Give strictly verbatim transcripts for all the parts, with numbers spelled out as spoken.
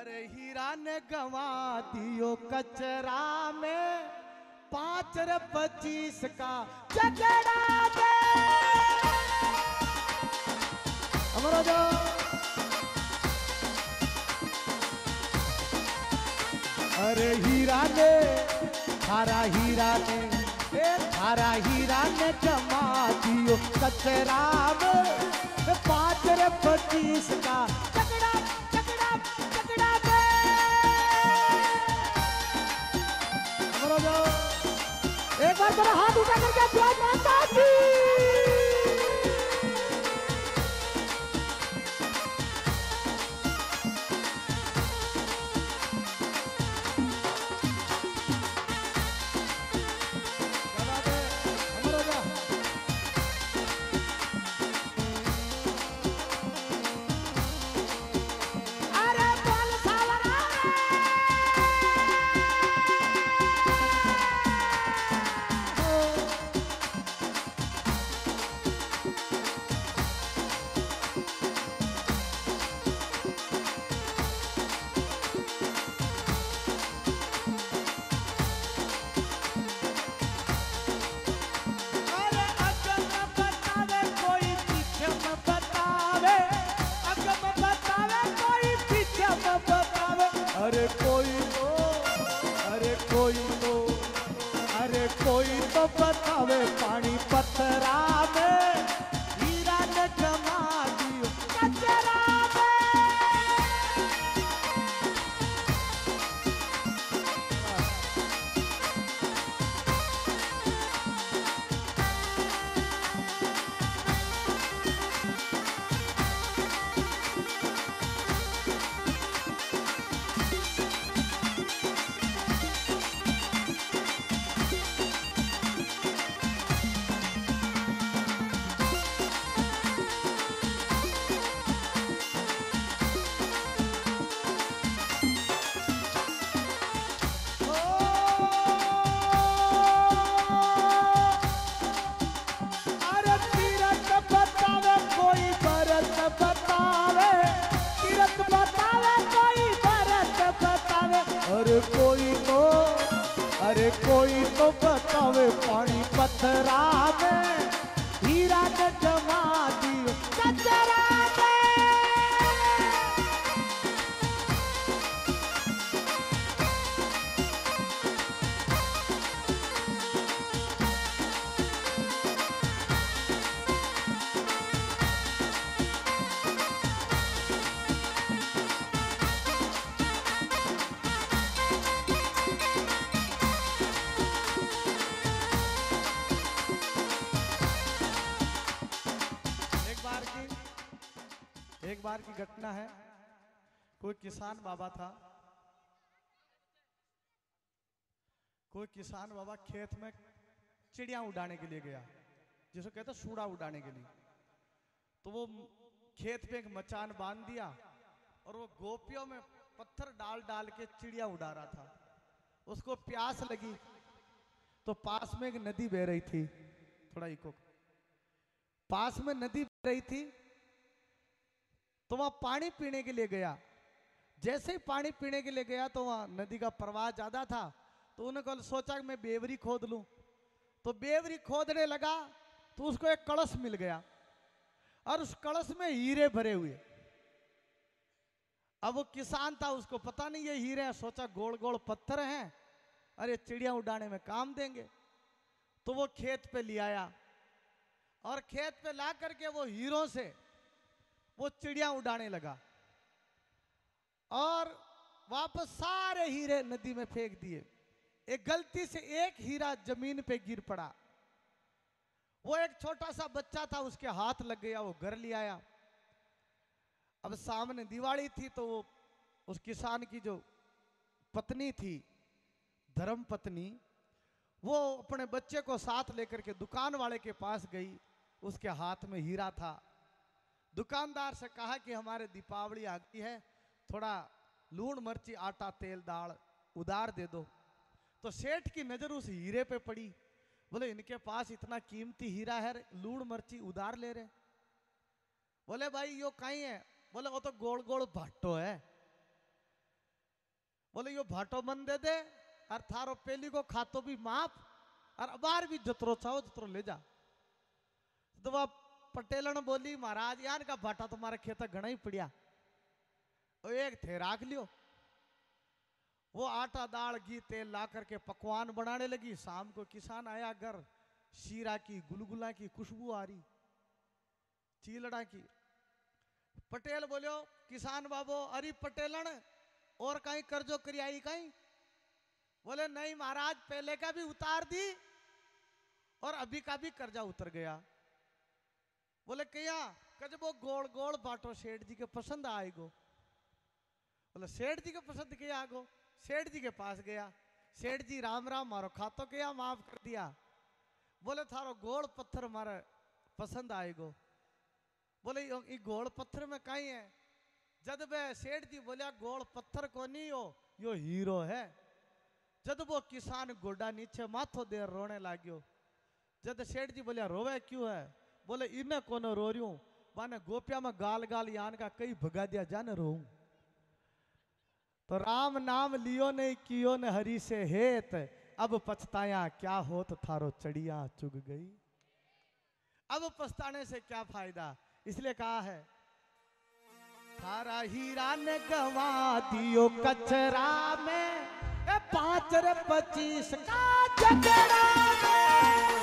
अरे हीरा ने गवा दियो कचरा में, पांच रे पच्चीस का झगड़ा दे। हमारा जो अरे हीरा ने थारा हीरा ने थारा हीरा ने जमा दियो कचरा में, पांच रे पच्चीस का झगड़ा झगड़ा झगड़ा दे। हमारा जो एक बार तेरा हाथ उठा करके प्यार माता की। अरे कोई तो अरे कोई तो अरे कोई तो बतावे पानी पत्थरा में, हीरा ने जमा दियो कचरा में। अरे कोई तो अरे कोई तो बतावे पानी पत्थरा में, हीरा ने जमा दियो कचरा में। एक बार की घटना है, कोई किसान बाबा था, कोई किसान बाबा खेत में चिड़िया उड़ाने के लिए गया, जिसको कहते हैं सूड़ा उड़ाने के लिए। तो वो खेत पे एक मचान बांध दिया और वो गोपियों में पत्थर डाल डाल के चिड़िया उड़ा रहा था। उसको प्यास लगी तो पास में एक नदी बह रही थी, थोड़ा इको, पास में नदी बह रही थी तो वहां पानी पीने के लिए गया। जैसे ही पानी पीने के लिए गया तो वहां नदी का प्रवाह ज्यादा था, तो उन्होंने सोचा कि मैं बेवरी खोद लूं। तो बेवरी खोदने लगा तो उसको एक कलश मिल गया और उस कलश में हीरे भरे हुए। अब वो किसान था, उसको पता नहीं ये हीरे हैं, सोचा गोल गोल पत्थर हैं, अरे चिड़िया उड़ाने में काम देंगे। तो वो खेत पे ले आया और खेत पे ला करके वो हीरों से वो चिड़िया उड़ाने लगा और वापस सारे हीरे नदी में फेंक दिए। एक गलती से एक हीरा जमीन पे गिर पड़ा, वो एक छोटा सा बच्चा था, उसके हाथ लग गया, वो घर ले आया। अब सामने दिवाली थी तो वो उस किसान की जो पत्नी थी, धर्म पत्नी, वो अपने बच्चे को साथ लेकर के दुकान वाले के पास गई। उसके हाथ में हीरा था। दुकानदार से कहा कि हमारे दीपावली आ गई है, थोड़ा लूण मिर्ची आटा तेल दाल उधार दे दो। तो सेठ की नजर उस हीरे पे पड़ी, बोले इनके पास इतना कीमती हीरा है, लूण मिर्ची उधार ले रहे। बोले भाई यो कहीं है? बोले वो तो गोल गोल भाटो है। बोले यो भाटो मन दे दे और थारो पेली को खातो भी माफ और बार भी जतरो चाहो जतरो ले जा। तो वह पटेलन बोली महाराज यार का भाटा तुम्हारे खेत घना ही पड़िया, वो एक थे राख लियो। वो आटा दाल घी तेल ला करके पकवान बनाने लगी। शाम को किसान आया घर, शीरा की गुलगुला की खुशबू आ रही, चीलड़ा की। पटेल बोलो किसान बाबू अरे पटेलन और कहीं कर्जो करी आई कहीं? बोले नहीं महाराज पहले का भी उतार दी और अभी का भी कर्जा उतर गया। बोले क्या? कज वो गोल गोल बाटो सेठ जी के पसंद आएगो। बोले सेठ जी के पसंद किया आगो। सेठ जी के पास गया, सेठ जी राम राम मारो खातो क्या माफ कर दिया। बोले थारो गोल पत्थर मारे पसंद आएगो। बोले ये गोल पत्थर में कहीं है? जब वे सेठ जी बोलिया गोल पत्थर को नहीं हो यो हीरो है। जब वो किसान गोडा नीचे माथो देर रोने लाग्यो। जब सेठ जी बोलिया रोवे क्यों है? बोले इन्हें कोनो रो रही हूं बाने गोपिया में गाल गाल यान का कई भगा दिया जाने रो। तो राम नाम लियो ने कियो ने हरि से हेत, अब पछताया क्या होत थारो चढ़िया चुग गई। अब पछताने से क्या फायदा, इसलिए कहा है थारा हीरा ने गवा दियो कचरा में, ए पांच रे पच्चीस का झगड़ा में।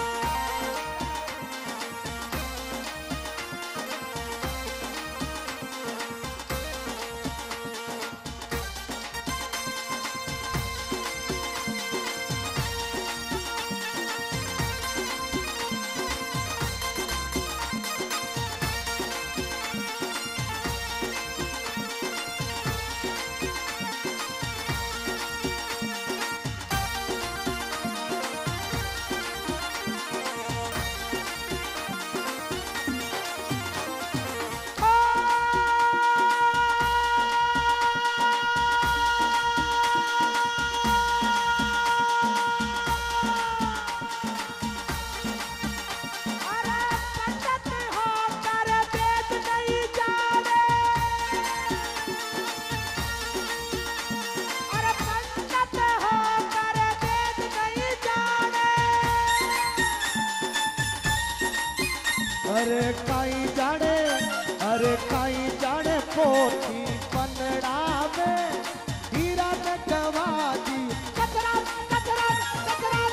अरे काई जाने, अरे काई जाने पोथी पनड़ा में हीरा ने गवा दी कचरा कचरा कचरा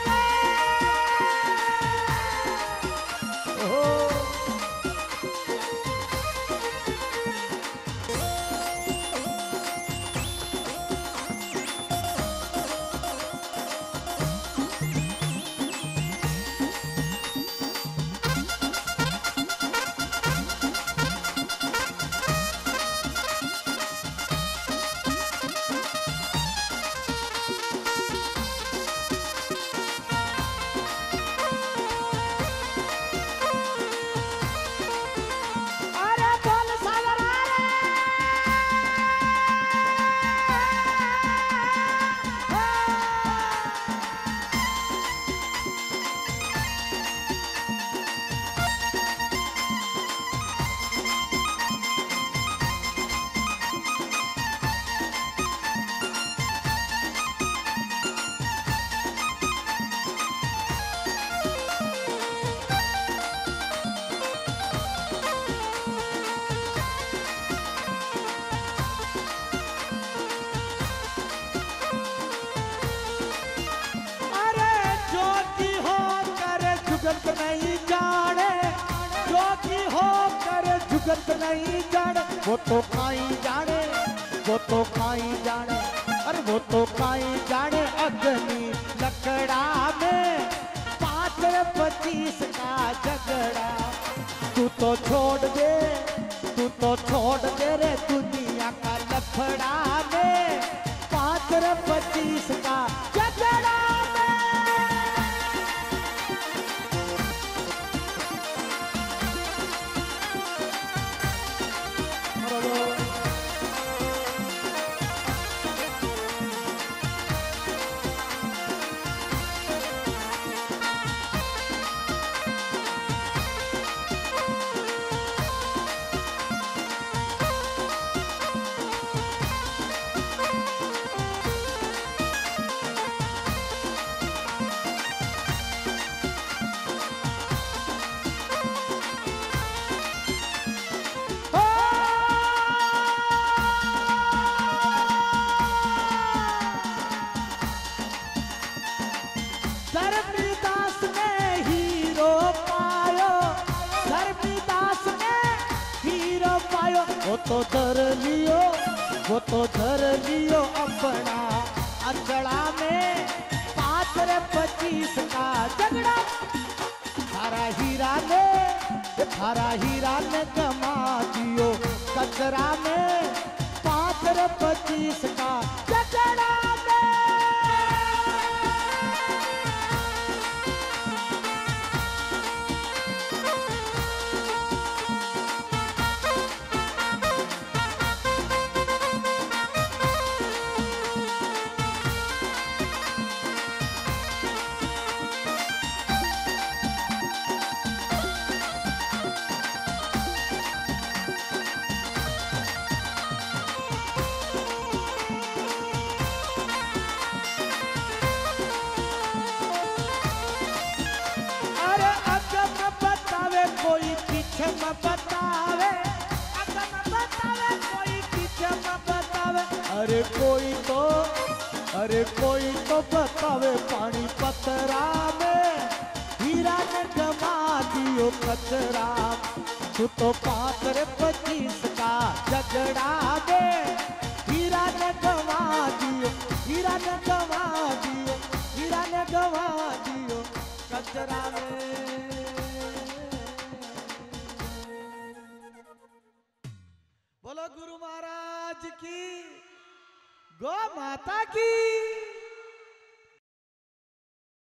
में। ओ जुगत नहीं जाने, जो की हो कर जुगत नहीं जाने, वो तो काई जाने, वो तो काई जाने, अरे वो तो काई जाने अग्नि लकड़ा में पाँच पच्चीस का झगड़ा। तू तो छोड़ दे, तू तो छोड़ दे रे दुनिया का लफड़ा में पाँच पच्चीस का झगड़ा। तो धर लियो, वो तो धर लियो अपना अचड़ा में पाँच रे पच्चीस का झगड़ा। थारा हीरा ने, थारा हीरा ने गमा दियो कचरा में पाँच रे पच्चीस का झगड़ा में। बतावे, बतावे कोई पीछे में बतावे, अरे कोई तो, अरे कोई तो बतावे पानी पतरा में हीरा ने जमा दियो कचरा। तू तो पाँच रे पच्चीस का झगड़ा दे हीरा ने गवा दियो, हीरा ने गवा दियो, हीरा ने गवा दियो कचरा में। बोलो गुरु महाराज की, गौ माता की।